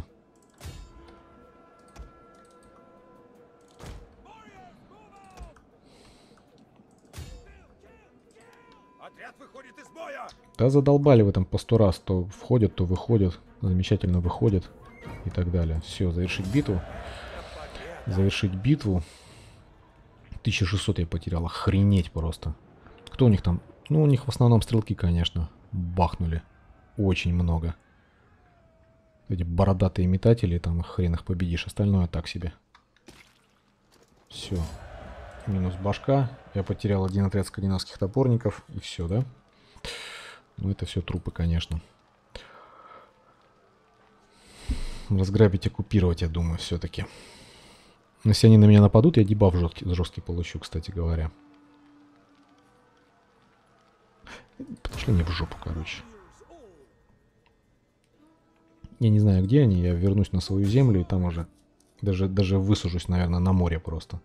Отряд выходит из боя! Да задолбали в этом по сто раз. То входят, то выходят. Замечательно выходят. И так далее. Все, завершить битву. завершить битву. тысяча шестьсот я потерял. Охренеть просто. Кто у них там? Ну, у них в основном стрелки, конечно. Бахнули. Очень много. Эти бородатые метатели, там хрен их победишь. Остальное так себе. Все. Минус башка. Я потерял один отряд скандинавских топорников. И все, да? Ну, это все трупы, конечно. Разграбить, оккупировать, я думаю, все-таки. Если они на меня нападут, я дебаф жесткий, жесткий получу, кстати говоря. Пошли мне в жопу, короче. Я не знаю, где они. Я вернусь на свою землю и там уже даже, даже высажусь, наверное, на море просто.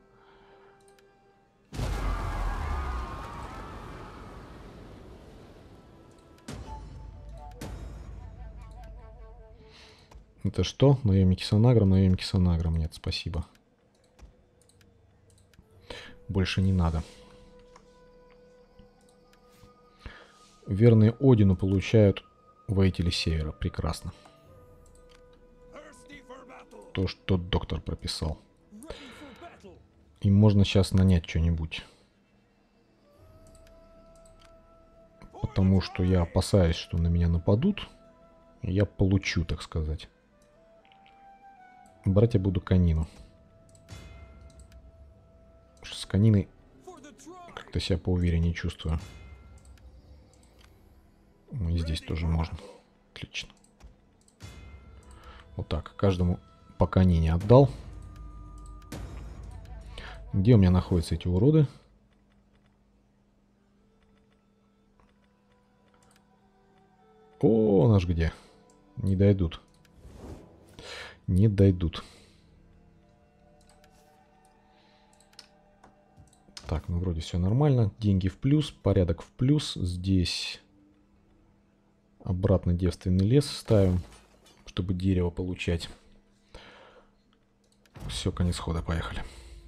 Это что? Наемники Санаграм, наемники Санаграм. Нет, спасибо. Больше не надо. Верные Одину получают воители Севера. Прекрасно. То, что доктор прописал. Им можно сейчас нанять что-нибудь. Потому что я опасаюсь, что на меня нападут. И я получу, так сказать. Брать я буду конину. Потому что с кониной как-то себя поувереннее чувствую. Ну и здесь тоже можно. Отлично. Вот так. Каждому по конине отдал. Где у меня находятся эти уроды? О, наш где? Не дойдут. Не дойдут. Так, ну вроде все нормально. Деньги в плюс, порядок в плюс. Здесь обратно девственный лес ставим, чтобы дерево получать. Все, конец хода, поехали.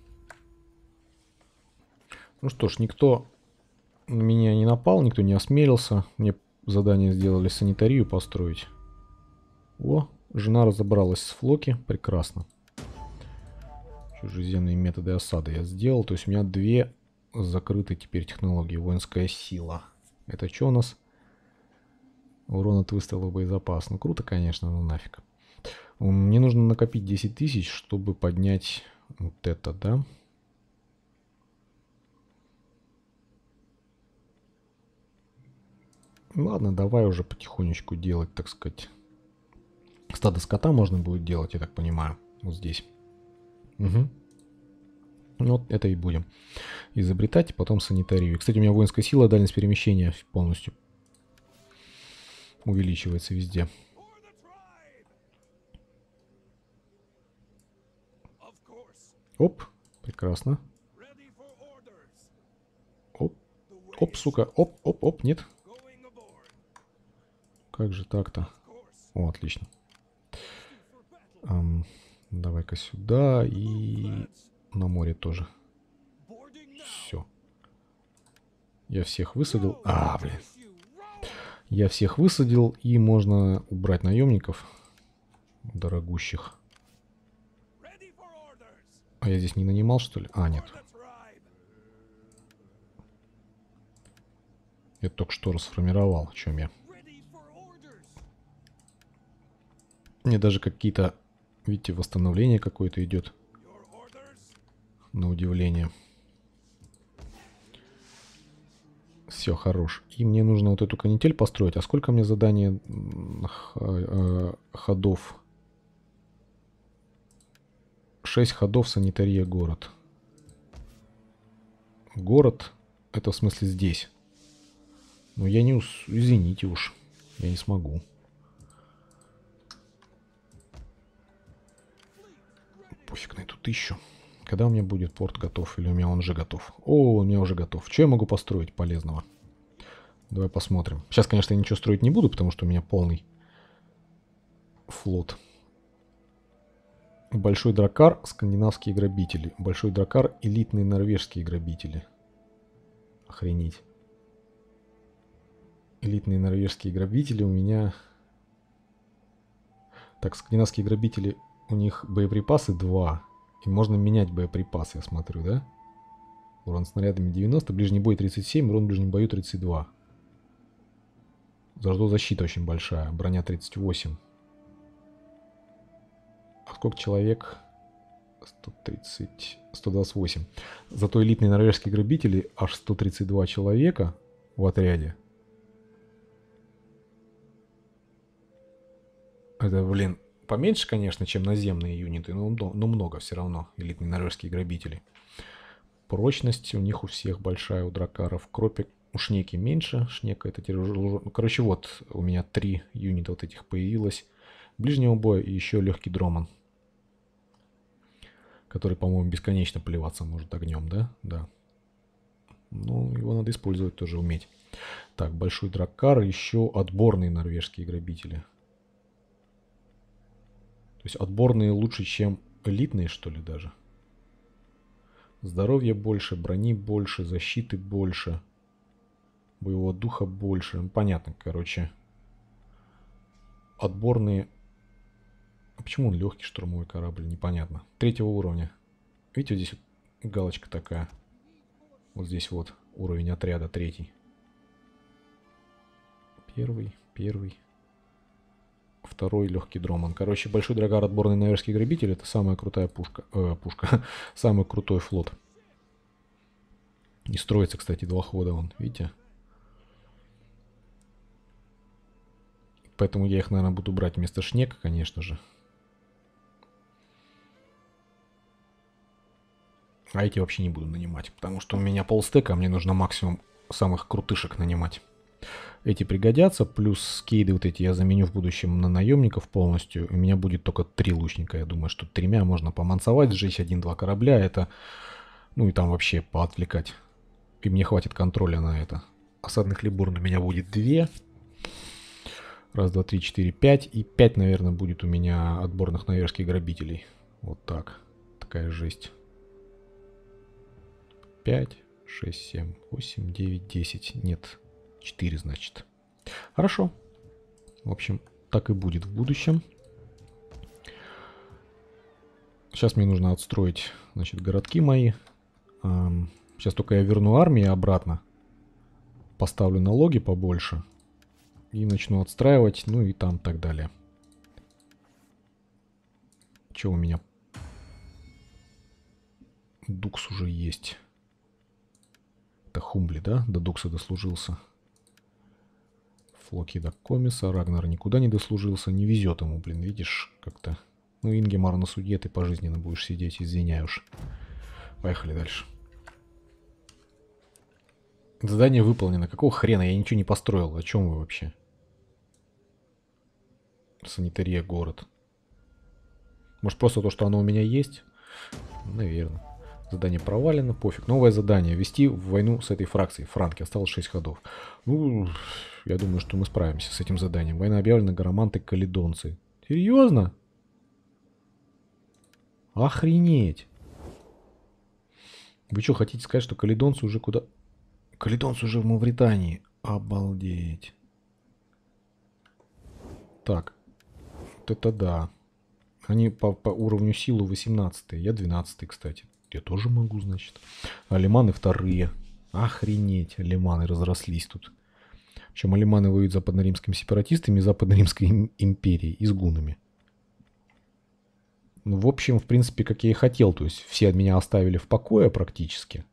Ну что ж, никто на меня не напал, никто не осмелился. Мне задание сделали санитарию построить. О, жена разобралась с Флоки. Прекрасно. Чужеземные методы осады я сделал. То есть у меня две закрыты теперь технологии. Воинская сила. Это что у нас? Урон от выстрела в боезапас. Ну круто, конечно, но нафиг. Мне нужно накопить десять тысяч, чтобы поднять вот это, да? Ладно, давай уже потихонечку делать, так сказать. Стадо скота можно будет делать, я так понимаю. Вот здесь. Угу. Вот это и будем изобретать, потом санитарию. Кстати, у меня воинская сила, дальность перемещения полностью увеличивается везде. Оп, прекрасно. Оп, оп, сука, оп, оп, оп, нет. Как же так-то? О, отлично. Эм, давай-ка сюда и на море тоже. Все. Я всех высадил. А, блин. Я всех высадил, и можно убрать наемников дорогущих. А я здесь не нанимал, что ли? А, нет. Я только что расформировал, о чем я. Мне даже какие-то, видите, восстановление какое-то идет. На удивление. Все, хорош. И мне нужно вот эту канитель построить. А сколько мне задание ходов? шесть ходов, санитария, город. Город, это в смысле здесь. Но я не... Ус... Извините уж. Я не смогу. Пофиг на эту тысячу. Когда у меня будет порт готов? Или у меня он уже готов? О, у меня уже готов. Что я могу построить полезного? Давай посмотрим. Сейчас, конечно, я ничего строить не буду, потому что у меня полный флот. Большой дракар, скандинавские грабители. Большой дракар, элитные норвежские грабители. Охренеть. Элитные норвежские грабители у меня... Так, скандинавские грабители, у них боеприпасы два. И можно менять боеприпасы, я смотрю, да? Урон снарядами девяносто, ближний бой тридцать семь, урон в ближнем бою тридцать два. Зато защита очень большая, броня тридцать восемь. А сколько человек? сто тридцать, сто двадцать восемь. Зато элитные норвежские грабители аж сто тридцать два человека в отряде. Это, блин, поменьше, конечно, чем наземные юниты, но, но много все равно. Элитные норвежские грабители. Прочность у них у всех большая, у дракаров. Кропик у Шнеки меньше. Шнека это тяжело. Ну, короче, вот у меня три юнита вот этих появилось. Ближнего боя и еще легкий дроман. Который, по-моему, бесконечно плеваться может огнем, да? Да. Ну, его надо использовать тоже, уметь. Так, большой драккар, еще отборные норвежские грабители. То есть отборные лучше, чем элитные, что ли, даже? Здоровья больше, брони больше, защиты больше. Боевого духа больше. Ну, понятно, короче. Отборные... А почему он легкий штурмовой корабль? Непонятно. Третьего уровня. Видите, вот здесь вот галочка такая. Вот здесь вот уровень отряда третий. Первый, первый. Второй легкий дроман. Короче, большой драгар отборный норвежский грабитель это самая крутая пушка. Э, пушка. Самый крутой флот. И строится, кстати, два хода он. Видите? Поэтому я их, наверное, буду брать вместо Шнека, конечно же. А эти вообще не буду нанимать, потому что у меня полстека, а мне нужно максимум самых крутышек нанимать. Эти пригодятся, плюс скейды вот эти я заменю в будущем на наемников полностью. У меня будет только три лучника, я думаю, что тремя можно помансовать, сжечь один-два корабля, это... Ну и там вообще поотвлекать. И мне хватит контроля на это. Осадных либурн у меня будет две. Раз, два, три, четыре, пять. И пять, наверное, будет у меня отборных норвежских грабителей. Вот так. Такая жесть. пять, шесть, семь, восемь, девять, десять. Нет, четыре, значит. Хорошо. В общем, так и будет в будущем. Сейчас мне нужно отстроить, значит, городки мои. Сейчас только я верну армии обратно. Поставлю налоги побольше. И начну отстраивать, ну и там так далее. Что у меня? Дукс уже есть. Это Хумбли, да? До Дукса дослужился. Флоки до Комиса. Рагнар никуда не дослужился. Не везет ему, блин, видишь, как-то. Ну, Ингемар на суде ты пожизненно будешь сидеть, извиняй уж. Поехали дальше. Задание выполнено. Какого хрена? Я ничего не построил. О чем вы вообще? Санитария, город. Может, просто то, что оно у меня есть? Наверное. Задание провалено, пофиг. Новое задание. Вести войну с этой фракцией. Франки. Осталось шесть ходов. Ну, я думаю, что мы справимся с этим заданием. Война объявлена, гараманты, каледонцы. Серьезно? Охренеть. Вы что, хотите сказать, что каледонцы уже куда... Каледонцы уже в Мавритании. Обалдеть. Так. Вот это да. Они по, по уровню силы восемнадцатый. Я двенадцатый, кстати. Я тоже могу, значит. Алиманы вторые. Охренеть. Алиманы разрослись тут. Причем алиманы воюют с западно-римскими сепаратистами и западно-римской империей. И с гунами. Ну, в общем, в принципе, как я и хотел. То есть, все от меня оставили в покое практически.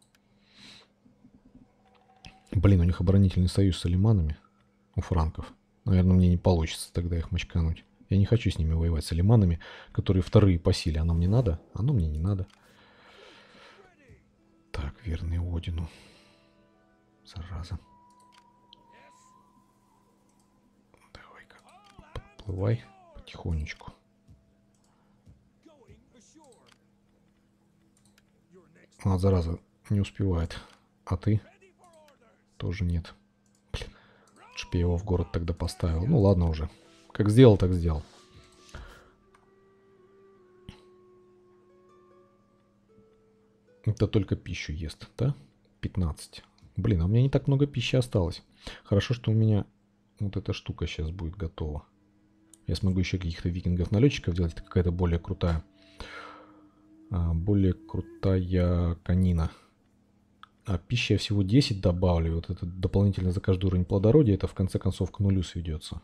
Блин, у них оборонительный союз с алиманами. У франков. Наверное, мне не получится тогда их мочкануть. Я не хочу с ними воевать, с алиманами, которые вторые по силе. Оно мне надо? Оно мне не надо. Так, верный Одину. Зараза. Давай-ка, подплывай потихонечку. А, зараза, не успевает. А ты? Тоже нет. Блин, лучше бы я его в город тогда поставил. Ну ладно уже. Как сделал, так сделал. Это только пищу ест, да? пятнадцать. Блин, а у меня не так много пищи осталось. Хорошо, что у меня вот эта штука сейчас будет готова. Я смогу еще каких-то викингов-налетчиков делать. Это какая-то более крутая А, более крутая конина. А пища я всего десять добавлю. Вот это дополнительно за каждый уровень плодородия. Это в конце концов к нулю сведется.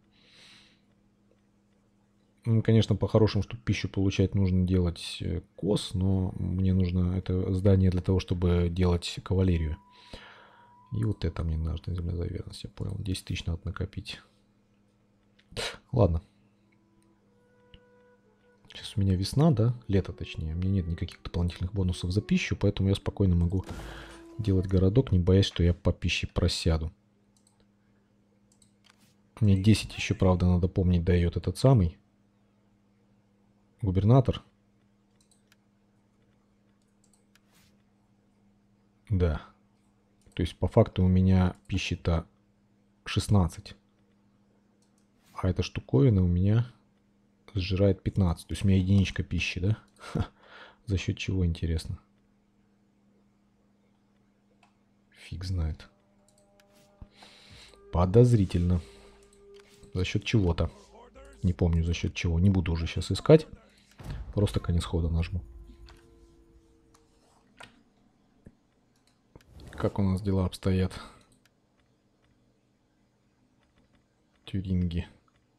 Ну, конечно, по-хорошему, чтобы пищу получать, нужно делать кос, но мне нужно это здание для того, чтобы делать кавалерию. И вот это мне нужно, земля верность, я понял. десять тысяч надо накопить. Ладно. Сейчас у меня весна, да? Лето, точнее. У меня нет никаких дополнительных бонусов за пищу, поэтому я спокойно могу делать городок, не боясь, что я по пище просяду. Мне десять еще, правда, надо помнить, дает этот самый губернатор. Да. То есть, по факту у меня пищи-то шестнадцать. А эта штуковина у меня сжирает пятнадцать. То есть, у меня единичка пищи, да? Ха. За счет чего, интересно? Фиг знает. Подозрительно. За счет чего-то. Не помню, за счет чего. Не буду уже сейчас искать. Просто конец хода нажму. Как у нас дела обстоят? Тюринги.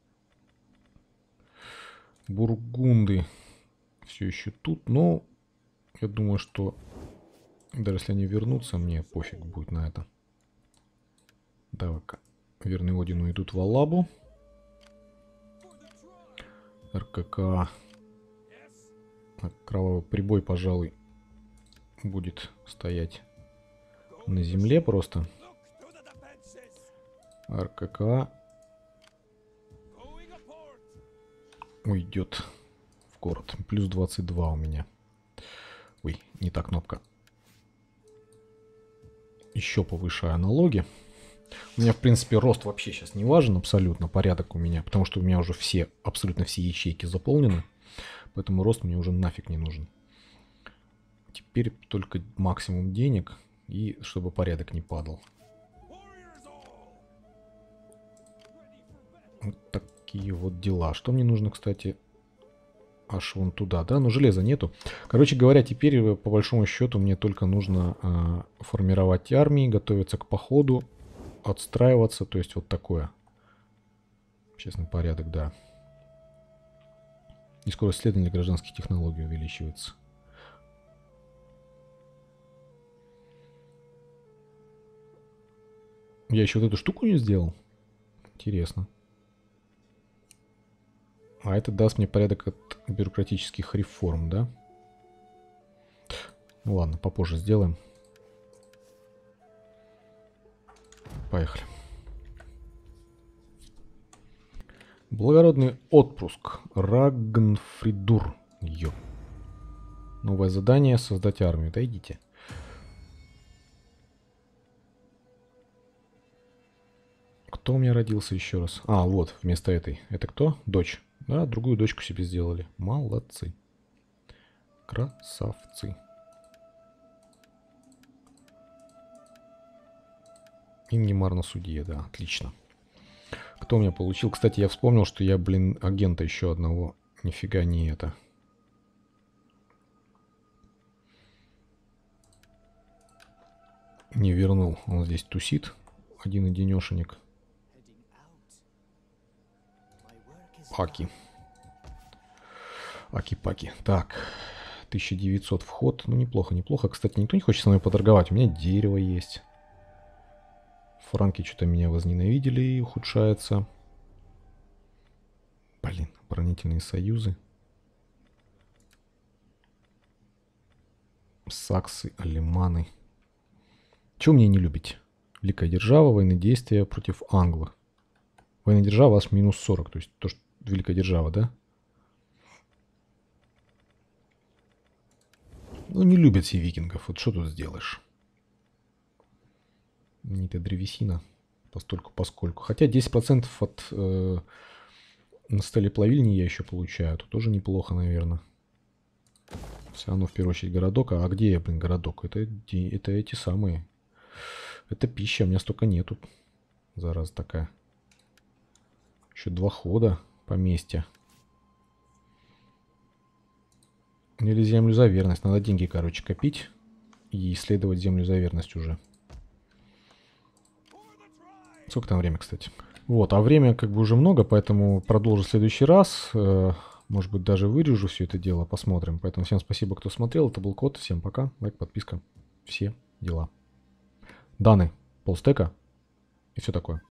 Бургунды все еще тут, но я думаю, что даже если они вернутся, мне пофиг будет на это. Давай-ка. Верный Одину идут в Алабу. РКК. Кровавый прибой, пожалуй, будет стоять на земле просто. РКК уйдет в город. Плюс двадцать два у меня. Ой, не та кнопка. Еще повышаю налоги. У меня, в принципе, рост вообще сейчас не важен абсолютно. Порядок у меня. Потому что у меня уже все, абсолютно все ячейки заполнены. Поэтому рост мне уже нафиг не нужен. Теперь только максимум денег. И чтобы порядок не падал. Вот такие вот дела. Что мне нужно, кстати... Аж вон туда, да? Но железа нету. Короче говоря, теперь, по большому счету, мне только нужно э, формировать армии, готовиться к походу, отстраиваться. То есть вот такое. Честный порядок, да. И скорость исследования гражданских технологий увеличивается. Я еще вот эту штуку не сделал. Интересно. А это даст мне порядок от бюрократических реформ, да? Ну ладно, попозже сделаем. Поехали. Благородный отпуск. Рагнфридур. Ё. Новое задание. Создать армию. Да идите. Кто у меня родился еще раз? А, вот, вместо этой. Это кто? Дочь. Да, другую дочку себе сделали. Молодцы. Красавцы. Ингемар на судье, да, отлично. Кто у меня получил? Кстати, я вспомнил, что я, блин, агента еще одного. Нифига не это. Не вернул. Он здесь тусит. Один одинешенек. Аки. Аки-паки. Так. тысяча девятьсот вход. Ну, неплохо, неплохо. Кстати, никто не хочет со мной поторговать. У меня дерево есть. Франки что-то меня возненавидели и ухудшается. Блин, оборонительные союзы. Саксы, алеманы. Чего мне не любить? Великая держава, военные действия против англов. Военная держава аж минус сорок. То есть то, что великая держава, да? Ну, не любят все викингов. Вот что тут сделаешь? Не то древесина. Постольку поскольку. Хотя десять процентов от э, сталеплавильни я еще получаю. Тут тоже неплохо, наверное. Все равно в первую очередь городок. А где я, блин, городок? Это, это эти самые. Это пища. У меня столько нету. Зараза такая. Еще два хода поместья. Или землю за верность. Надо деньги, короче, копить и исследовать землю за верность уже. Сколько там время, кстати? Вот, а время как бы уже много, поэтому продолжу в следующий раз. Может быть, даже вырежу все это дело, посмотрим. Поэтому всем спасибо, кто смотрел. Это был Кот. Всем пока. Лайк, подписка. Все дела. Даны, полстека и все такое.